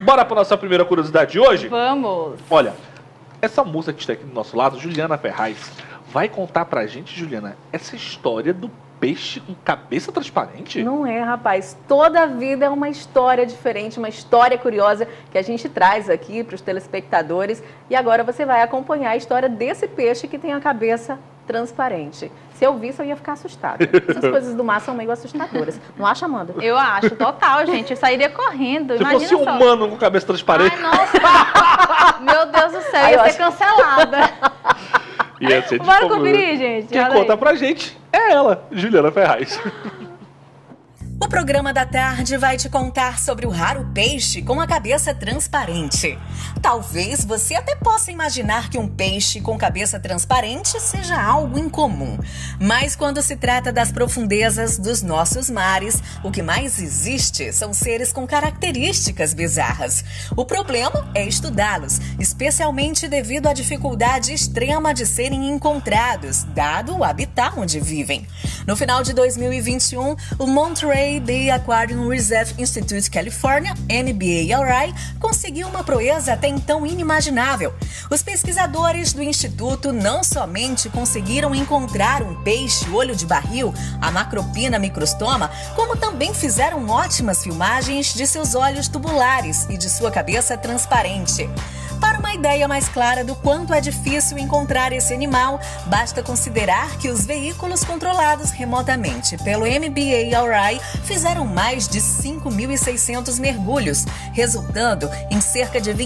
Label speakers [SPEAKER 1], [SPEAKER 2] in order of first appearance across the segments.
[SPEAKER 1] Bora para nossa primeira curiosidade de hoje?
[SPEAKER 2] Vamos!
[SPEAKER 1] Olha, essa moça que está aqui do nosso lado, Juliana Ferraz, vai contar pra gente, Juliana, essa história do peixe com cabeça transparente?
[SPEAKER 2] Não é, rapaz. Toda vida é uma história diferente, uma história curiosa que a gente traz aqui para os telespectadores. E agora você vai acompanhar a história desse peixe que tem a cabeça transparente. Se eu visse, eu ia ficar assustada. Essas coisas do mar são meio assustadoras. Não acha, Amanda?
[SPEAKER 3] Eu acho, total, gente. Eu sairia correndo.
[SPEAKER 1] Se
[SPEAKER 3] Imagina
[SPEAKER 1] fosse um
[SPEAKER 3] só.
[SPEAKER 1] humano com cabeça transparente...
[SPEAKER 3] Ai, nossa. Meu Deus do céu, ia ser cancelada.
[SPEAKER 1] ia ser de
[SPEAKER 3] Bora
[SPEAKER 1] como...
[SPEAKER 3] conferir, gente.
[SPEAKER 1] Quem
[SPEAKER 3] Olha
[SPEAKER 1] conta
[SPEAKER 3] aí.
[SPEAKER 1] pra gente é ela, Juliana Ferraz.
[SPEAKER 4] O programa da tarde vai te contar sobre o raro peixe com a cabeça transparente. Talvez você até possa imaginar que um peixe com cabeça transparente seja algo incomum. Mas quando se trata das profundezas dos nossos mares, o que mais existe são seres com características bizarras. O problema é estudá-los, especialmente devido à dificuldade extrema de serem encontrados, dado o habitat onde vivem. No final de 2021, o Monterey Bay Aquarium Reserve Institute California, MBARI, conseguiu uma proeza até então inimaginável. Os pesquisadores do instituto não somente conseguiram encontrar um peixe olho de barril, a Macropina microstoma, como também fizeram ótimas filmagens de seus olhos tubulares e de sua cabeça transparente. Para uma ideia mais clara do quanto é difícil encontrar esse animal, basta considerar que os veículos controlados remotamente pelo MBARI fizeram mais de 5.600 mergulhos, resultando em cerca de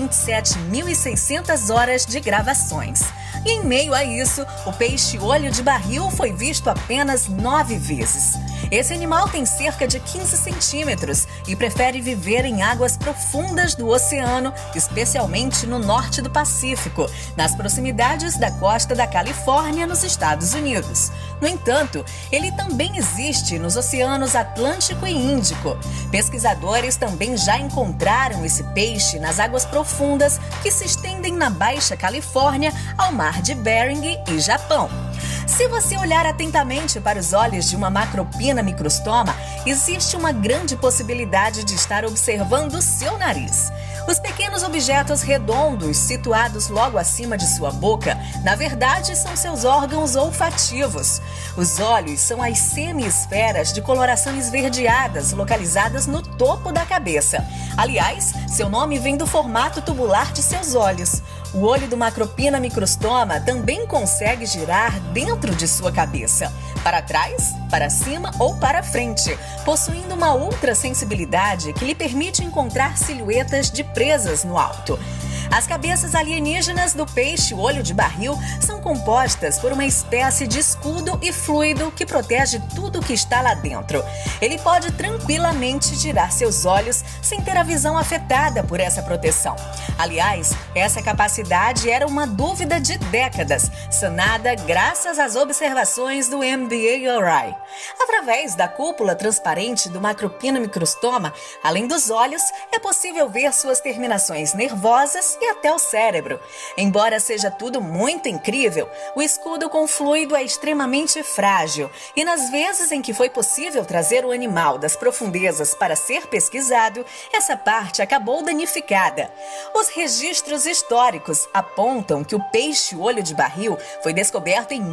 [SPEAKER 4] 27.600 horas de gravações. E em meio a isso, o peixe olho de barril foi visto apenas 9 vezes. Esse animal tem cerca de 15 centímetros e prefere viver em águas profundas do oceano, especialmente no norte do Pacífico, nas proximidades da costa da Califórnia, nos Estados Unidos. No entanto, ele também existe nos oceanos Atlântico e Índico. Pesquisadores também já encontraram esse peixe nas águas profundas que se estendem na Baixa Califórnia ao Mar de Bering e Japão. Se você olhar atentamente para os olhos de uma Macropina microstoma, existe uma grande possibilidade de estar observando o seu nariz. Os pequenos objetos redondos situados logo acima de sua boca, na verdade, são seus órgãos olfativos. Os olhos são as semi-esferas de coloração esverdeadas localizadas no topo da cabeça. Aliás, seu nome vem do formato tubular de seus olhos. O olho do Macropina microstoma também consegue girar dentro de sua cabeça, para trás, para cima ou para frente, possuindo uma outra sensibilidade que lhe permite encontrar silhuetas de presas no alto. As cabeças alienígenas do peixe olho de barril são compostas por uma espécie de escudo e fluido que protege tudo que está lá dentro. Ele pode tranquilamente girar seus olhos sem ter a visão afetada por essa proteção. Aliás, essa capacidade era uma dúvida de décadas, sanada graças às observações do MBARI. Através da cúpula transparente do Macropina microstoma, além dos olhos, é possível ver suas terminações nervosas e até o cérebro. Embora seja tudo muito incrível, o escudo com fluido é extremamente frágil e nas vezes em que foi possível trazer o animal das profundezas para ser pesquisado, essa parte acabou danificada. Os registros históricos apontam que o peixe olho de barril foi descoberto em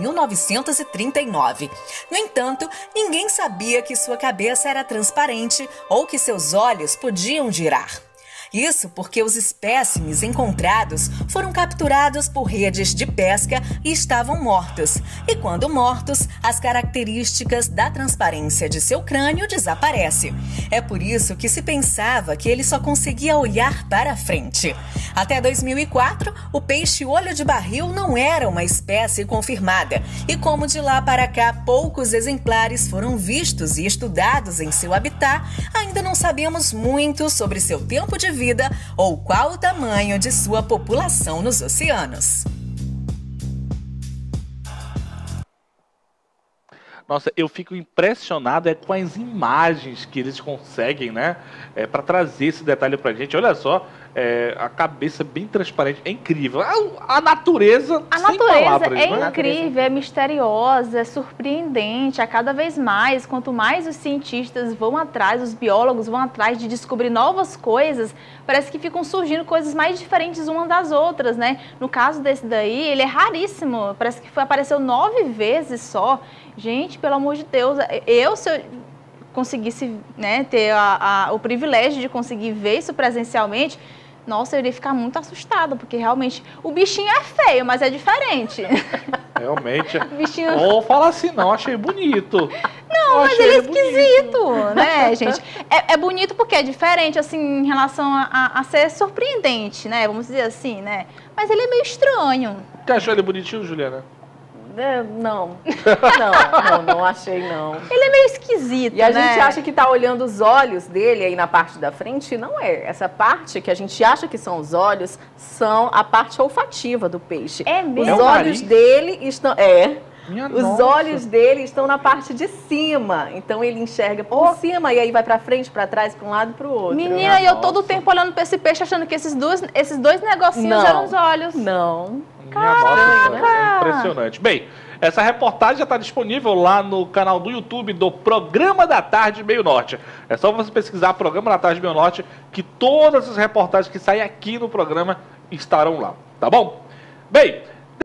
[SPEAKER 4] 1939. No entanto, ninguém sabia que sua cabeça era transparente ou que seus olhos podiam girar. Isso porque os espécimes encontrados foram capturados por redes de pesca e estavam mortos. E quando mortos, as características da transparência de seu crânio desaparecem. É por isso que se pensava que ele só conseguia olhar para frente. Até 2004, o peixe olho de barril não era uma espécie confirmada. E como de lá para cá poucos exemplares foram vistos e estudados em seu habitat, ainda não sabemos muito sobre seu tempo de vida ou qual o tamanho de sua população nos oceanos.
[SPEAKER 1] Nossa, eu fico impressionado com as imagens que eles conseguem, né? Para trazer esse detalhe pra gente. Olha só, a cabeça bem transparente. É incrível. A natureza,
[SPEAKER 3] A
[SPEAKER 1] sem
[SPEAKER 3] natureza
[SPEAKER 1] palavras,
[SPEAKER 3] é
[SPEAKER 1] né?
[SPEAKER 3] incrível, é misteriosa, é surpreendente. A cada vez mais, quanto mais os cientistas vão atrás, os biólogos vão atrás de descobrir novas coisas, parece que ficam surgindo coisas mais diferentes umas das outras, né? No caso desse daí, ele é raríssimo. Parece que apareceu 9 vezes só. Gente, pelo amor de Deus, se eu conseguisse, né, ter o privilégio de conseguir ver isso presencialmente, nossa, eu iria ficar muito assustada, porque realmente o bichinho é feio, mas é diferente.
[SPEAKER 1] Realmente.
[SPEAKER 3] Bichinho...
[SPEAKER 1] Ou fala assim, não, achei bonito.
[SPEAKER 3] Não, mas ele é esquisito, né, gente? É bonito porque é diferente, assim, em relação a ser surpreendente, né? Vamos dizer assim, né? Mas ele é meio estranho.
[SPEAKER 1] Você achou ele bonitinho, Juliana?
[SPEAKER 2] Não achei não.
[SPEAKER 3] Ele é meio esquisito,
[SPEAKER 2] E a
[SPEAKER 3] né?
[SPEAKER 2] gente acha que tá olhando os olhos dele aí na parte da frente, não é. Essa parte que a gente acha que são os olhos, são a parte olfativa do peixe.
[SPEAKER 3] É
[SPEAKER 2] Os
[SPEAKER 3] mesmo?
[SPEAKER 2] olhos dele estão...
[SPEAKER 1] Minha
[SPEAKER 2] Os
[SPEAKER 1] nossa.
[SPEAKER 2] olhos dele estão na parte de cima, então ele enxerga por cima e aí vai pra frente, pra trás, pra um lado e pro outro.
[SPEAKER 3] Menina, e eu todo o
[SPEAKER 1] Nossa.
[SPEAKER 3] tempo olhando pra esse peixe, achando que esses dois negocinhos
[SPEAKER 2] Não.
[SPEAKER 3] eram os olhos.
[SPEAKER 2] Não.
[SPEAKER 1] Minha nossa, é impressionante. Bem, essa reportagem já está disponível lá no canal do YouTube do Programa da Tarde Meio Norte. É só você pesquisar Programa da Tarde Meio Norte que todas as reportagens que saem aqui no programa estarão lá, tá bom? Bem,